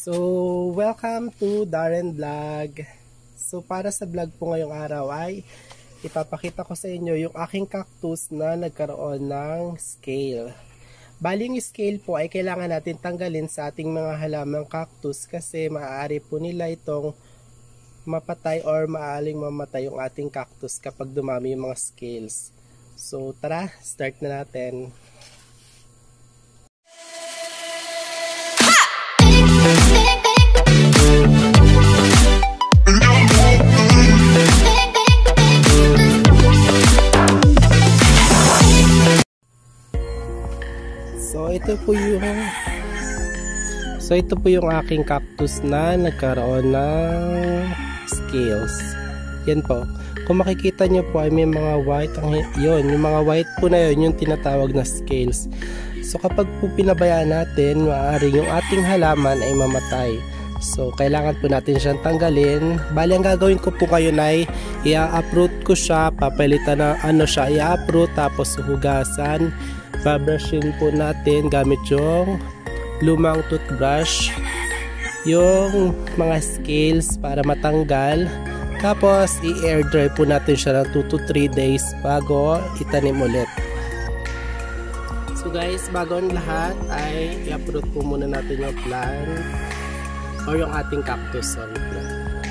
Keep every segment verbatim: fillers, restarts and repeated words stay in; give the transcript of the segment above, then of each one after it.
So, welcome to Darren Vlog. So, para sa vlog po ngayong araw ay ipapakita ko sa inyo yung aking cactus na nagkaroon ng scale. Bali yung scale po ay kailangan natin tanggalin sa ating mga halamang cactus kasi maaari po nila itong mapatay or maaaring mamatay yung ating cactus kapag dumami yung mga scales. So, tara, start na natin. So ito po yung So ito po yung aking cactus na nagkaroon ng scales. Yan po. Kung makikita nyo po ay may mga white ang yun, yung mga white po na yun yung tinatawag na scales. So kapag po pinabayaan natin, maaari yung ating halaman ay mamatay. So kailangan po natin siyang tanggalin. Bali ang gagawin ko po ngayon ay i-uproot ko siya, papalitan na ano siya, i-uproot tapos hugasan. Pabrushin po natin gamit yung lumang toothbrush yung mga scales para matanggal. Tapos i-air dry po natin siya ng two to three days bago itanim ulit. So guys, bago ang lahat ay i-uproot po muna natin yung plant or yung ating cactus. Sorry, plant.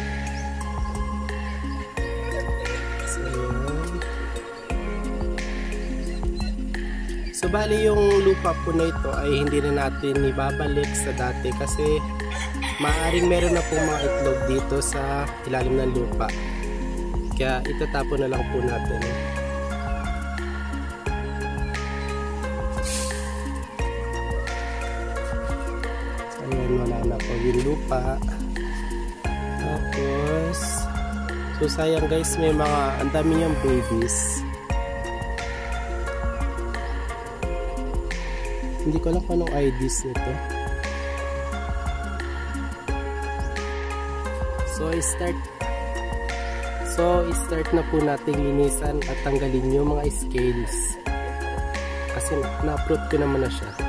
So bali yung lupa po na ito ay hindi na natin ibabalik sa dati kasi maaaring meron na pong mga itlog dito sa ilalim ng lupa. Kaya itatapon na lang po natin. So ayan, wala na po yung lupa. Tapos, so sayang guys, may mga ang dami niyang babies. Hindi ko alam kung anong I Ds nito. So, i-start So, i-start na po natin linisan at tanggalin yung mga scales. Kasi na-uproot ko naman na siya.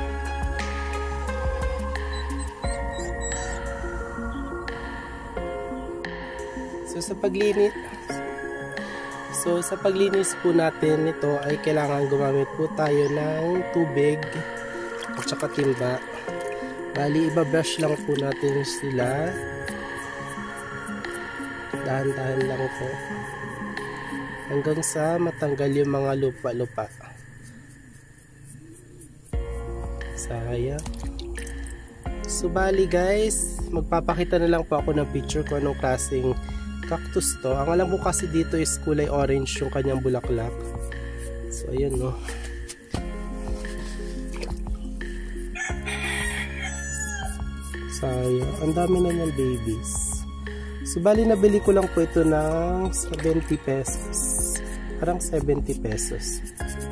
So, sa paglinis So, sa paglinis po natin ito ay kailangan gumamit po tayo ng tubig at saka timba. Bali, ibabrush lang po natin sila. Dahan-dahan lang po. Hanggang sa matanggal yung mga lupa-lupa. Sayang. So, bali guys, magpapakita na lang po ako ng picture ko anong klaseng cactus to. Ang alam ko kasi dito is kulay orange yung kanyang bulaklak. So, ayun no. Sayang. Ang dami na ng babies. So, bali nabili ko lang po ito ng seventy pesos. Parang seventy pesos.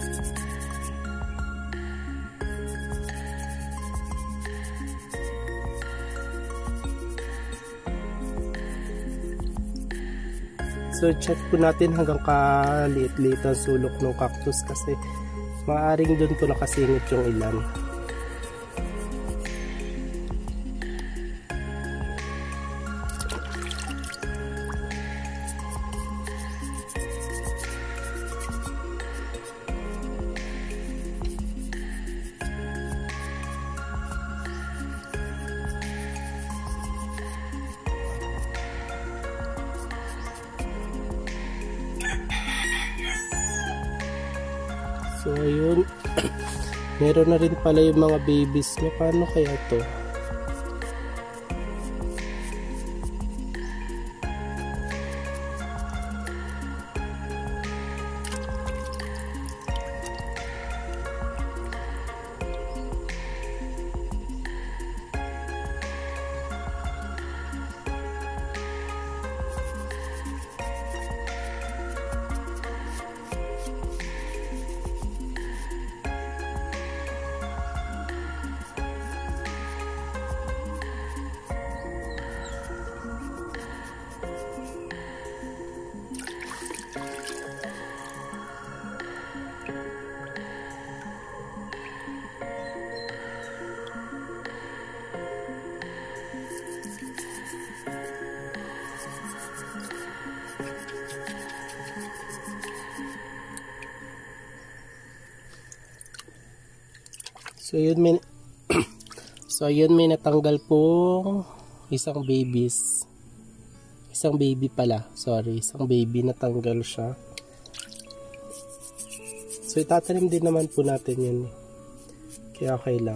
So, check po natin hanggang kaliit-liit ang sulok ng cactus kasi maaaring doon po nakasingit yung ilan. So ayun, meron na rin pala yung mga babies niya. Paano kaya to? So yun may So yun may natanggal pong isang babies. Isang baby pala. Sorry, isang baby natanggal siya. So itatanim din naman po natin yun. Kaya okay lang.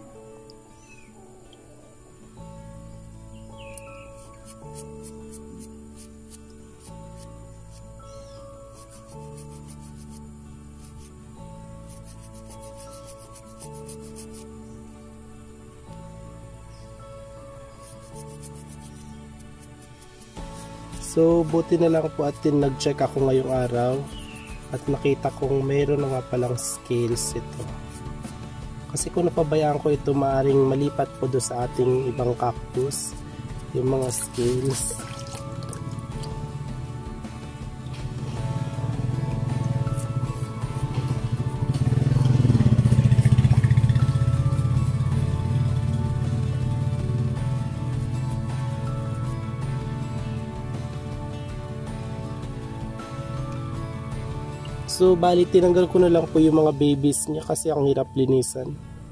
So, buti na lang po at din nag-check ako ngayong araw at nakita kong mayroon na nga palang scales ito. Kasi kung napabayaan ko ito, maaring malipat po do sa ating ibang cactus, yung mga scales. So, bali tinanggal ko na lang po yung mga babies niya kasi ang hirap linisan.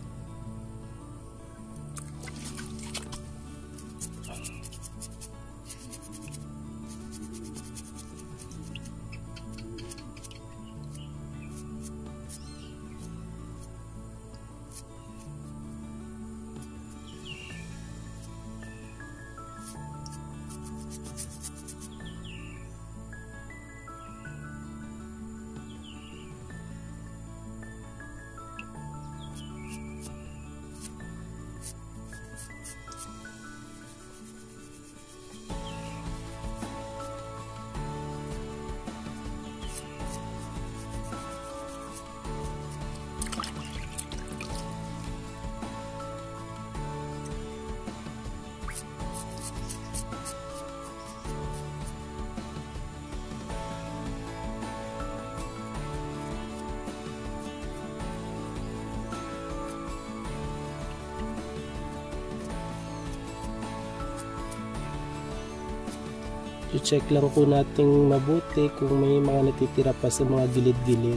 I-check lang po natin mabuti kung may mga natitira pa sa mga gilid-gilid.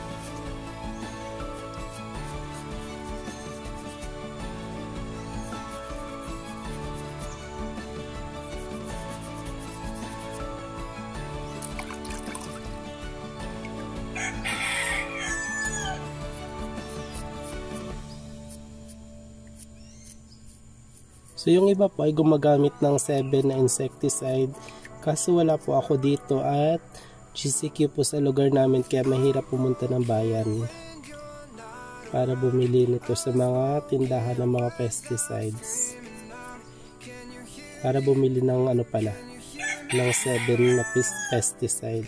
So yung iba po ay gumagamit ng seven na insecticide. Kaso wala po ako dito at G C Q po sa lugar namin kaya mahirap pumunta ng bayan para bumili nito sa mga tindahan ng mga pesticides. Para bumili ng ano pala, ng seven na pesticide.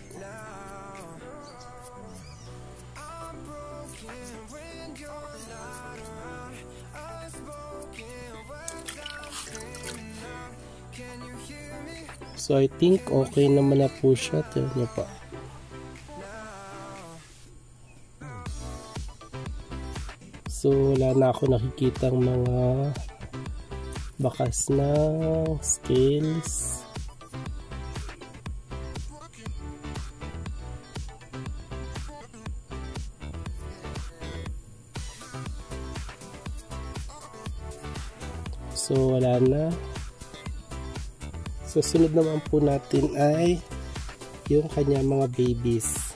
So I think okay naman na po siya. Tignan niyo pa. So wala na ako nakikitang mga bakas na scales. So wala na. So, sunod naman po natin ay yung kanya mga babies.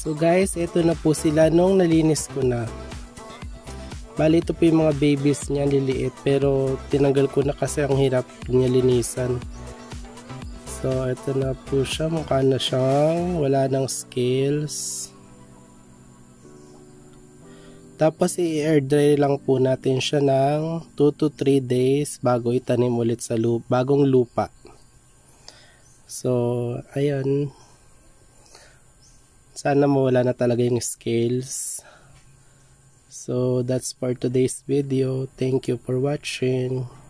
So guys, ito na po sila nung nalinis ko na. Bali ito po yung mga babies niya, liliit, pero tinanggal ko na kasi ang hirap niya linisan. So ito na po siya, mukha na siyang wala ng scales. Tapos i-air dry lang po natin siya ng two to three days bago itanim ulit sa lupa, bagong lupa. So ayun, sana mawala na talaga yung scales. So that's for today's video. Thank you for watching.